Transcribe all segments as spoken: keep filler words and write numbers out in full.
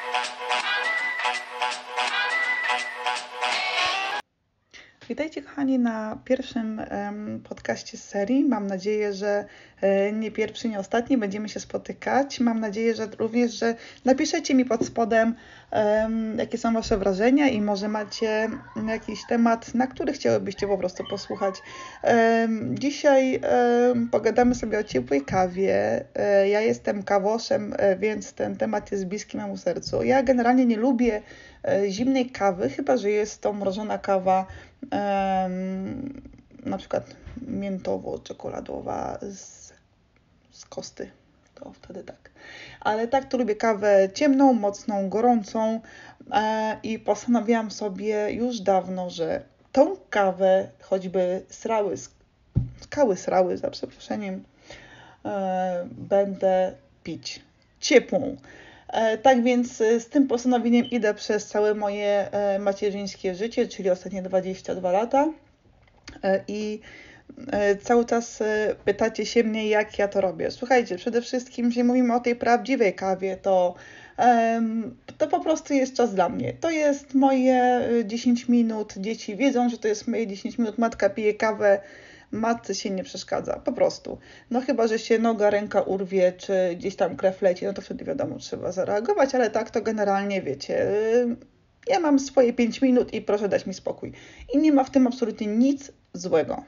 Witajcie kochani na pierwszym um, podcaście z serii. Mam nadzieję, że e, nie pierwszy, nie ostatni. Będziemy się spotykać. Mam nadzieję, że również, że napiszecie mi pod spodem, um, jakie są Wasze wrażenia i może macie jakiś temat, na który chciałybyście po prostu posłuchać. Um, dzisiaj um, pogadamy sobie o ciepłej kawie. E, ja jestem kawoszem, e, więc ten temat jest bliski memu sercu. Ja generalnie nie lubię e, zimnej kawy, chyba że jest to mrożona kawa, Um, na przykład miętowo-czekoladowa z, z Kosty, to wtedy tak. Ale tak to lubię kawę ciemną, mocną, gorącą e, i postanowiłam sobie już dawno, że tą kawę, choćby srały, skały srały, za przeproszeniem, e, będę pić ciepłą. E, tak więc z tym postanowieniem idę przez całe moje e, macierzyńskie życie, czyli ostatnie dwadzieścia dwa lata. E, I e, cały czas e, pytacie się mnie, jak ja to robię. Słuchajcie, przede wszystkim, jeśli mówimy o tej prawdziwej kawie, to, e, to po prostu jest czas dla mnie. To jest moje dziesięć minut. Dzieci wiedzą, że to jest moje dziesięć minut. Matka pije kawę. Matce się nie przeszkadza, po prostu. No chyba, że się noga, ręka urwie, czy gdzieś tam krew leci, no to wtedy wiadomo, trzeba zareagować, ale tak to generalnie wiecie. Ja mam swoje pięć minut i proszę dać mi spokój. I nie ma w tym absolutnie nic złego.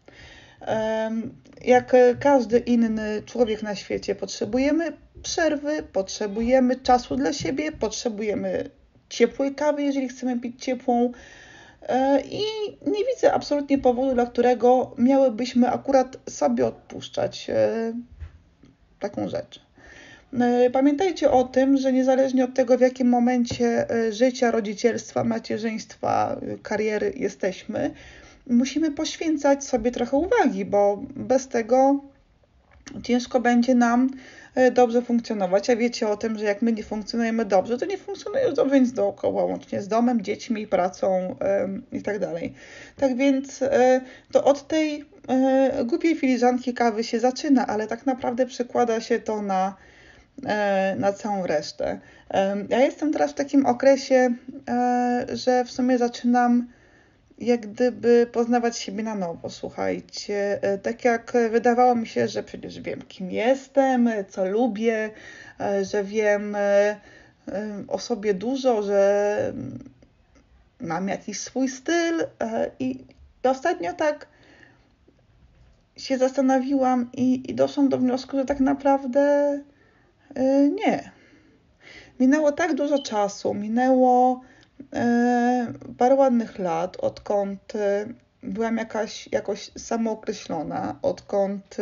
Jak każdy inny człowiek na świecie potrzebujemy przerwy, potrzebujemy czasu dla siebie, potrzebujemy ciepłej kawy, jeżeli chcemy pić ciepłą. I nie widzę absolutnie powodu, dla którego miałybyśmy akurat sobie odpuszczać taką rzecz. Pamiętajcie o tym, że niezależnie od tego, w jakim momencie życia, rodzicielstwa, macierzyństwa, kariery jesteśmy, musimy poświęcać sobie trochę uwagi, bo bez tego ciężko będzie nam dobrze funkcjonować, a wiecie o tym, że jak my nie funkcjonujemy dobrze, to nie funkcjonuje dobrze nic dookoła, łącznie z domem, dziećmi, pracą yy, i tak dalej. Tak więc yy, to od tej yy, głupiej filiżanki kawy się zaczyna, ale tak naprawdę przekłada się to na, yy, na całą resztę. Yy, ja jestem teraz w takim okresie, yy, że w sumie zaczynam jak gdyby poznawać siebie na nowo, słuchajcie. Tak jak wydawało mi się, że przecież wiem, kim jestem, co lubię, że wiem o sobie dużo, że mam jakiś swój styl i ostatnio tak się zastanowiłam i, i doszłam do wniosku, że tak naprawdę nie. Minęło tak dużo czasu, minęło parę ładnych lat, odkąd byłam jakaś, jakoś samookreślona, odkąd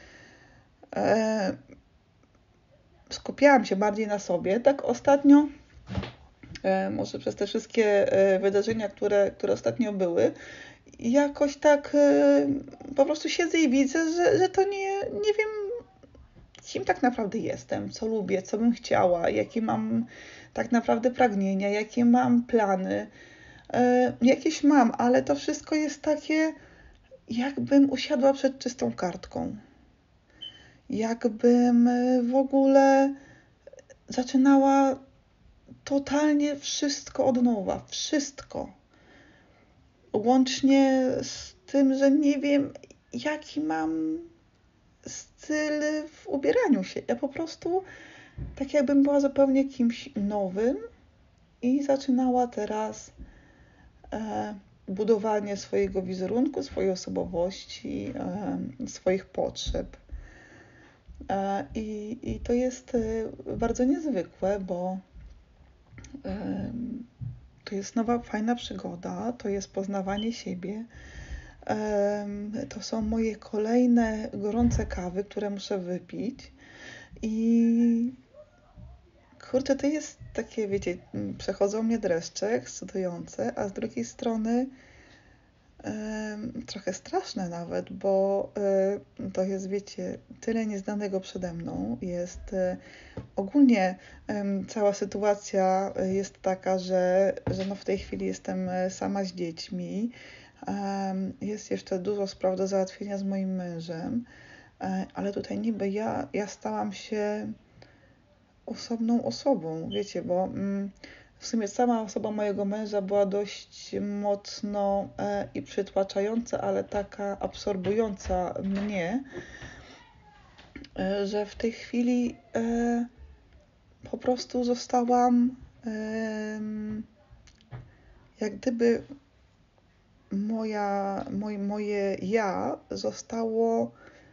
skupiałam się bardziej na sobie. Tak ostatnio, może przez te wszystkie wydarzenia, które, które ostatnio były, jakoś tak po prostu siedzę i widzę, że, że to nie, nie wiem, kim tak naprawdę jestem, co lubię, co bym chciała, jakie mam tak naprawdę pragnienia, jakie mam plany. Yy, jakieś mam, ale to wszystko jest takie, jakbym usiadła przed czystą kartką. Jakbym w ogóle zaczynała totalnie wszystko od nowa. Wszystko. Łącznie z tym, że nie wiem, jaki mam styl w ubieraniu się. Ja po prostu tak jakbym była zupełnie kimś nowym i zaczynała teraz e, budowanie swojego wizerunku, swojej osobowości, e, swoich potrzeb. E, i, I to jest e, bardzo niezwykłe, bo e, to jest nowa, fajna przygoda, to jest poznawanie siebie. E, to są moje kolejne gorące kawy, które muszę wypić. I kurczę, to jest takie, wiecie, przechodzą mnie dreszcze ekscytujące, a z drugiej strony yy, trochę straszne nawet, bo yy, to jest, wiecie, tyle nieznanego przede mną. Jest yy, ogólnie yy, cała sytuacja jest taka, że, że no w tej chwili jestem sama z dziećmi. Yy, jest jeszcze dużo spraw do załatwienia z moim mężem, yy, ale tutaj niby ja, ja stałam się osobną osobą, wiecie, bo mm, w sumie sama osoba mojego męża była dość mocno e, i przytłaczająca, ale taka absorbująca mnie, e, że w tej chwili e, po prostu zostałam e, jak gdyby moja, moj, moje ja zostało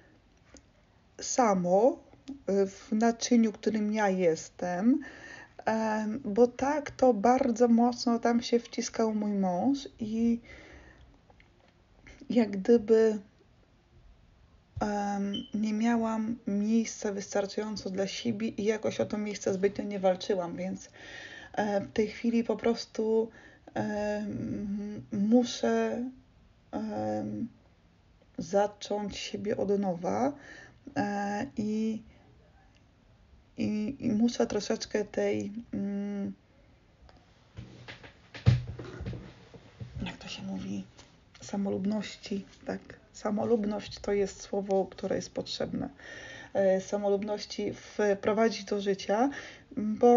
samo w naczyniu, którym ja jestem, bo tak to bardzo mocno tam się wciskał mój mąż i jak gdyby um, nie miałam miejsca wystarczająco dla siebie i jakoś o to miejsce zbytnio nie walczyłam, więc um, w tej chwili po prostu um, muszę um, zacząć siebie od nowa e, i, i, i muszę troszeczkę tej mm, jak to się mówi, samolubności, tak, samolubność to jest słowo, które jest potrzebne, e, samolubności wprowadzić do życia, bo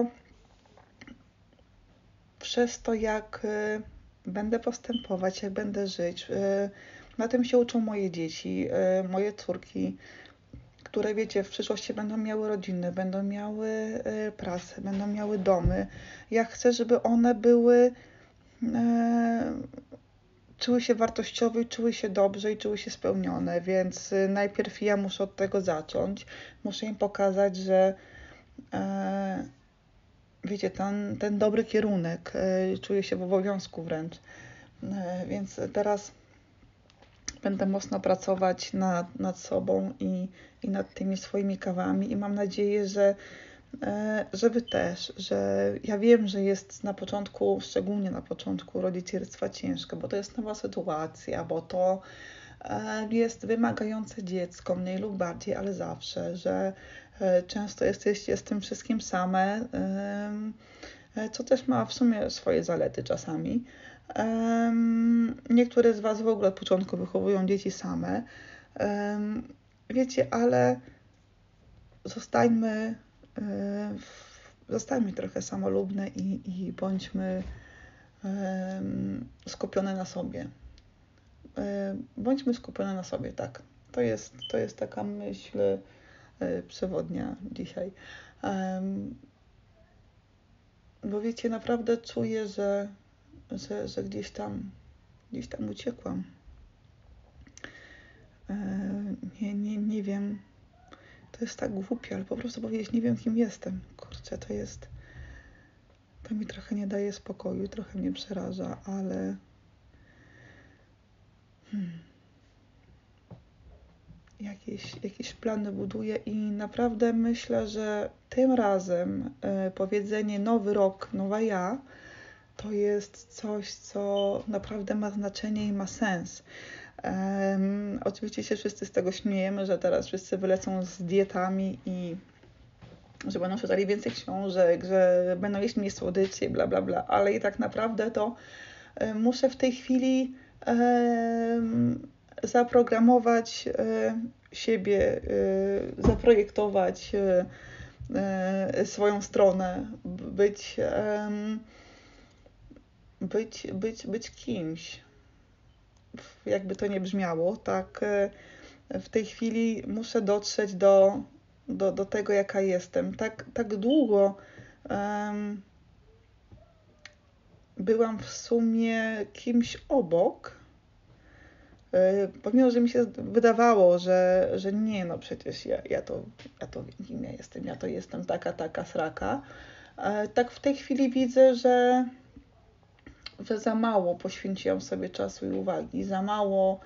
przez to, jak e, będę postępować, jak będę żyć, e, na tym się uczą moje dzieci, e, moje córki, które, wiecie, w przyszłości będą miały rodziny, będą miały e, pracę, będą miały domy. Ja chcę, żeby one były e, czuły się wartościowe, czuły się dobrze i czuły się spełnione, więc najpierw ja muszę od tego zacząć. Muszę im pokazać, że e, wiecie, ten, ten dobry kierunek, e, czuję się w obowiązku wręcz. E, więc teraz będę mocno pracować nad, nad sobą i, i nad tymi swoimi kawami i mam nadzieję, że że wy też, że ja wiem, że jest na początku, szczególnie na początku rodzicielstwa ciężko, bo to jest nowa sytuacja, bo to jest wymagające dziecko, mniej lub bardziej, ale zawsze, że często jesteście z tym wszystkim same, co też ma w sumie swoje zalety czasami. Niektóre z was w ogóle od początku wychowują dzieci same. Wiecie, ale zostańmy Zostańmy trochę samolubne i, i bądźmy um, skupione na sobie. Um, bądźmy skupione na sobie, tak. To jest, to jest taka myśl um, przewodnia dzisiaj. Um, bo wiecie, naprawdę czuję, że, że, że gdzieś tam, gdzieś tam uciekłam. Um, nie, nie, nie wiem. To jest tak głupie, ale po prostu powiedzieć, nie wiem, kim jestem. Kurczę, to jest... To mi trochę nie daje spokoju, trochę mnie przeraża, ale... Hmm. Jakieś, jakieś plany buduję i naprawdę myślę, że tym razem y, powiedzenie nowy rok, nowa ja, to jest coś, co naprawdę ma znaczenie i ma sens. Um, oczywiście się wszyscy z tego śmiejemy, że teraz wszyscy wylecą z dietami i że będą czytali więcej książek, że będą jeść mniej słodyczy i bla, bla, bla, ale i tak naprawdę to y, muszę w tej chwili y, zaprogramować y, siebie, y, zaprojektować y, y, swoją stronę, być, y, być, być, być kimś. Jakby to nie brzmiało, tak y, w tej chwili muszę dotrzeć do Do, do tego, jaka jestem. Tak, tak długo um, byłam w sumie kimś obok, yy, pomimo, że mi się wydawało, że, że nie, no przecież ja, ja, to, ja to wiem, kim ja jestem, ja to jestem taka, taka, sraka. Yy, tak w tej chwili widzę, że, że za mało poświęciłam sobie czasu i uwagi, za mało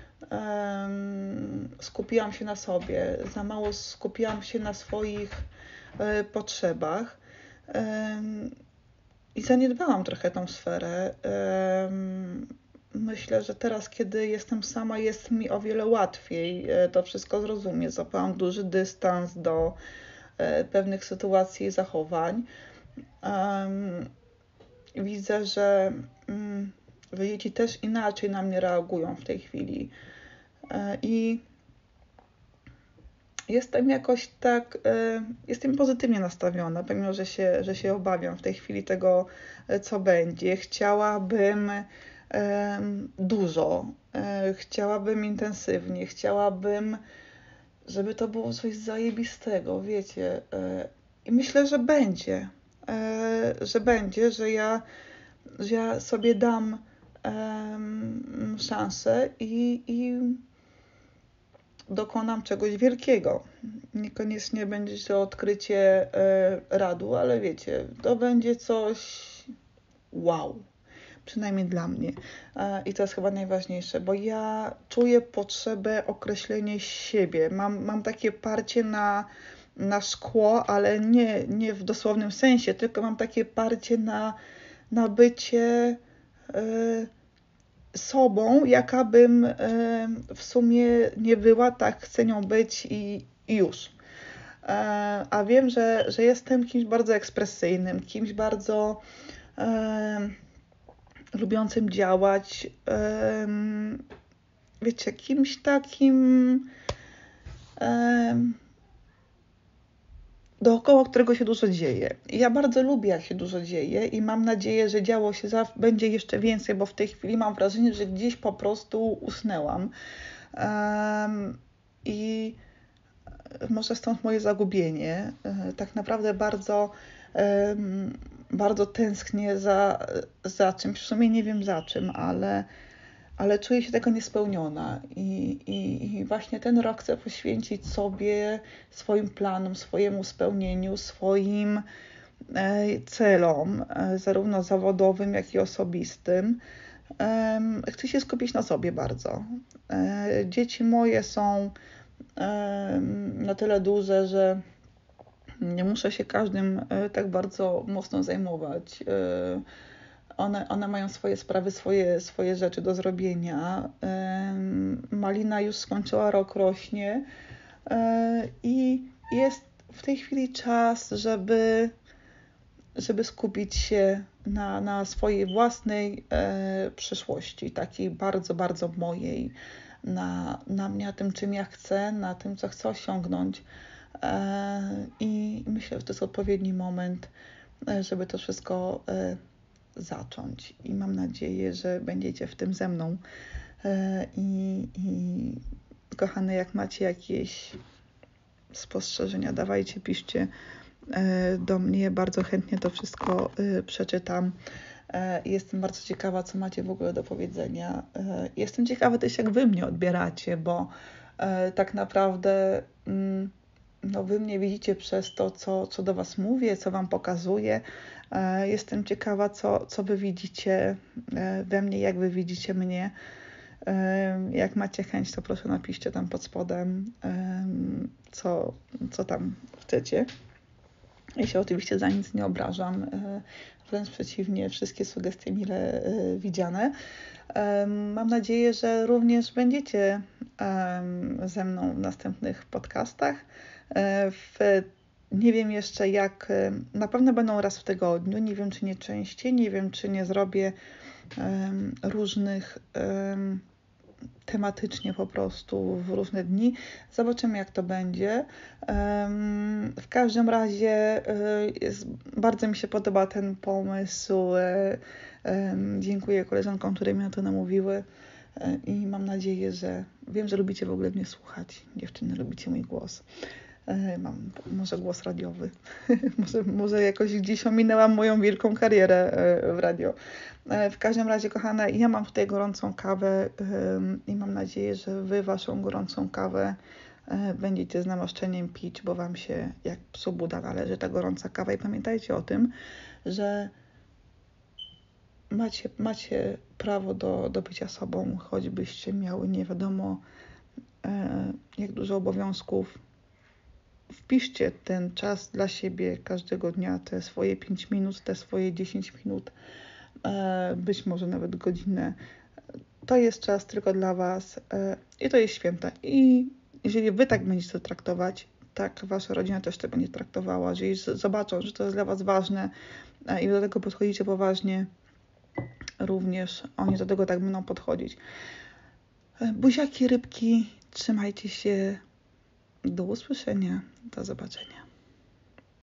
Um, skupiłam się na sobie, za mało skupiłam się na swoich e, potrzebach um, i zaniedbałam trochę tą sferę. Um, myślę, że teraz, kiedy jestem sama, jest mi o wiele łatwiej e, to wszystko zrozumieć. Złapałam duży dystans do e, pewnych sytuacji i zachowań. Um, widzę, że um, dzieci też inaczej na mnie reagują w tej chwili. I jestem jakoś tak, e, jestem pozytywnie nastawiona, pomimo, że się, że się obawiam w tej chwili tego, e, co będzie. Chciałabym e, dużo, e, chciałabym intensywnie, chciałabym, żeby to było coś zajebistego, wiecie. E, I myślę, że będzie, e, że będzie, że ja, że ja sobie dam em, szansę i, i dokonam czegoś wielkiego. Niekoniecznie będzie to odkrycie e, radu, ale wiecie, to będzie coś wow. Przynajmniej dla mnie. E, I to jest chyba najważniejsze, bo ja czuję potrzebę określenia siebie. Mam, mam takie parcie na, na szkło, ale nie, nie w dosłownym sensie, tylko mam takie parcie na, na bycie e, sobą, jaka bym e, w sumie nie była, tak chcę nią być i, i już. E, a wiem, że, że jestem kimś bardzo ekspresyjnym, kimś bardzo e, lubiącym działać, e, wiecie, kimś takim e, dookoła którego się dużo dzieje. I ja bardzo lubię, jak się dużo dzieje i mam nadzieję, że działo się za, będzie jeszcze więcej, bo w tej chwili mam wrażenie, że gdzieś po prostu usnęłam. Um, I może stąd moje zagubienie. E, Tak naprawdę bardzo, em, bardzo tęsknię za, za czymś. W sumie nie wiem za czym, ale, ale czuję się tego niespełniona. I, i, I właśnie ten rok chcę poświęcić sobie, swoim planom, swojemu spełnieniu, swoim e, celom, e, zarówno zawodowym, jak i osobistym. Em, Chcę się skupić na sobie bardzo. E, Dzieci moje są em, na tyle duże, że nie muszę się każdym e, tak bardzo mocno zajmować. E, One, one mają swoje sprawy, swoje, swoje rzeczy do zrobienia. Em, Malina już skończyła rok, rośnie e, i jest w tej chwili czas, żeby, żeby skupić się na, na swojej własnej e, przyszłości, takiej bardzo, bardzo mojej, na, na mnie, na tym, czym ja chcę, na tym, co chcę osiągnąć. E, I myślę, że to jest odpowiedni moment, e, żeby to wszystko e, zacząć. I mam nadzieję, że będziecie w tym ze mną. E, I, i kochane, jak macie jakieś spostrzeżenia, dawajcie, piszcie e, do mnie. Bardzo chętnie to wszystko e, przeczytam. E, Jestem bardzo ciekawa, co macie w ogóle do powiedzenia. E, Jestem ciekawa też, jak wy mnie odbieracie, bo e, tak naprawdę mm, no, wy mnie widzicie przez to, co, co do was mówię, co wam pokazuję. E, Jestem ciekawa, co, co wy widzicie e, we mnie, jak wy widzicie mnie. E, Jak macie chęć, to proszę napiszcie tam pod spodem, e, co, co tam chcecie. Ja się oczywiście za nic nie obrażam, e, wręcz przeciwnie, wszystkie sugestie mile e, widziane. E, Mam nadzieję, że również będziecie e, ze mną w następnych podcastach. E, W, nie wiem jeszcze jak, e, na pewno będą raz w tygodniu, nie wiem czy nie częściej, nie wiem czy nie zrobię e, różnych e, tematycznie po prostu w różne dni. Zobaczymy, jak to będzie. W każdym razie jest, bardzo mi się podoba ten pomysł. Dziękuję koleżankom, które mnie na to namówiły i mam nadzieję, że wiem, że lubicie w ogóle mnie słuchać. Dziewczyny, lubicie mój głos. Mam może głos radiowy. może, może jakoś gdzieś ominęłam moją wielką karierę w radio. W każdym razie, kochane, ja mam tutaj gorącą kawę i mam nadzieję, że wy waszą gorącą kawę będziecie z namaszczeniem pić, bo wam się jak psu Buda należy ta gorąca kawa. I pamiętajcie o tym, że macie, macie prawo do, do bycia sobą, choćbyście miały nie wiadomo jak dużo obowiązków. Wpiszcie ten czas dla siebie każdego dnia, te swoje pięć minut, te swoje dziesięć minut, być może nawet godzinę. To jest czas tylko dla was i to jest święte. I jeżeli wy tak będziecie to traktować, tak wasza rodzina też to będzie traktowała. Jeżeli zobaczą, że to jest dla was ważne i do tego podchodzicie poważnie, również oni do tego tak będą podchodzić. Buziaki, rybki, trzymajcie się. Do usłyszenia. Do zobaczenia.